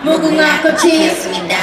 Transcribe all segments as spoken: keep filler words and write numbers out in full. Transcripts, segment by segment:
무궁화 꽃이 피었습니다.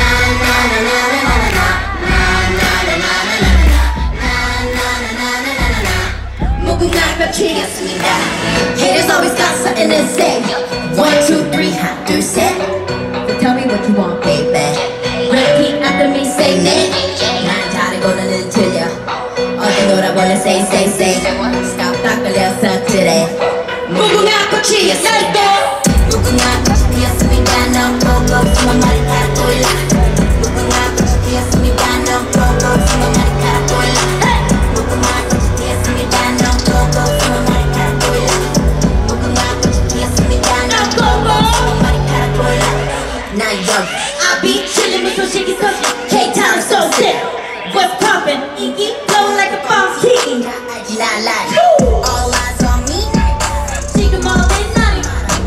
무궁화 꽃이 피었습니다. Haters always got something to say. One, two, three, 하나, 둘, 셋. So tell me what you want, baby. Repeat after me, say 네. 난 다르고 너는 틀려. 어디 놀아볼래, say, say, say. Stop, 딱 걸려서 그래. 무궁화 꽃이 피었을까? 무궁화 꽃이 피었습니다. 넌 보고 숨은 머리 카락 돌라. 무궁화 꽃이 피었습니다. 넌 보고 숨은 머리 카락 돌라. 무궁화 꽃이 피었습니다. 넌 보고 숨은 머리 카락 돌라. 무궁화 꽃이 피었습니다. 넌 보고 숨은 머리 카락 돌라. 나 여기 I be chillin' with 소식이 소식 K-Town so sick. What's poppin'? 인기 blow like a boss king. 나 나 all eyes on me. 지금 어디 나니?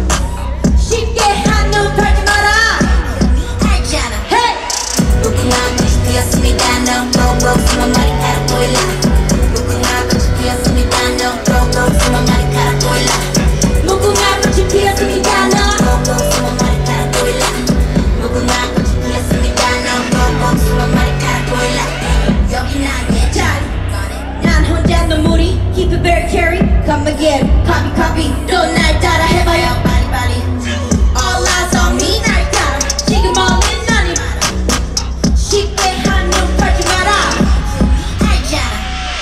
쉽게 한눈 팔지 마라. 알잖아. Hey. 무궁화 꽃이 피었습니다. 넌 보고 숨은 머리카락 보일라. 무궁화 꽃이 피었습니다. 넌 보고 숨은 머리카락 보일라. 무궁화 꽃이 피었습니다. 넌 보고 숨은 머리카락 보일라. 무궁화 꽃이 피었습니다. 넌 보고 숨은 머리카락 보일라. 여기 나의 자리. 난 혼자 눈물이 keep it very carry. Come again, copy copy. 또 날 따라 해봐요. 빨리 빨리. All eyes on me. 날 따라. 지금 어디 나니? 쉽게 한눈 팔지 마라. 알잖아.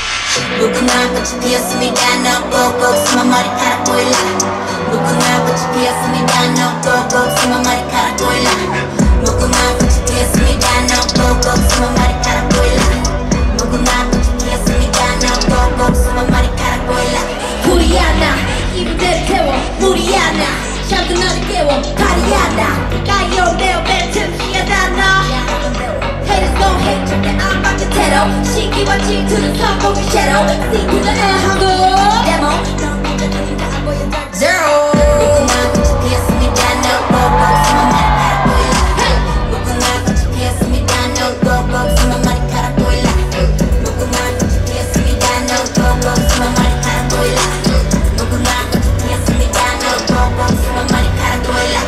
무궁화 꽃이 피었습니다. 넌 보고 숨은 머리카락 보일라. 무궁화 꽃이 피었습니다. 넌 보고 숨은 머리카락 보일라. 무궁화 꽃이 피었습니다. 넌 보고 숨은 머리카락 보일라. 무궁화 꽃이 피었습니다. 넌 보고 숨은 머리카락 보일라. 불이야 나 이분들 태워 무리야 나 잠든 너를 깨워 발이야 나 까요내어 뱉은 피하다 너 Haters gon' hate 절대 안 바뀌어 테러 시기와 질투는 성공의 섀도우 싱크는 하고 데모 넌 혼자 눈이 안 보여 Zero 무궁화 꽃이 피었습니다. 넌 보고 숨은 머리카락 보일라. 무궁화 꽃이 피었습니다. 넌 보고 숨은 머리카락 보일라. 무궁화 꽃이 피었습니다. 넌 보고 숨은 머리카락 보일라. 무궁화 꽃이 피었습니다. 넌 보고 숨은 머리카락 보일라.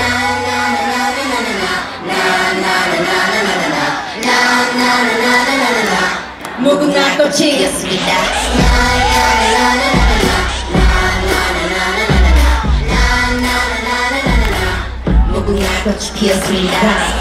무궁화 꽃이 피었습니다. 무궁화 꽃이 피었습니다.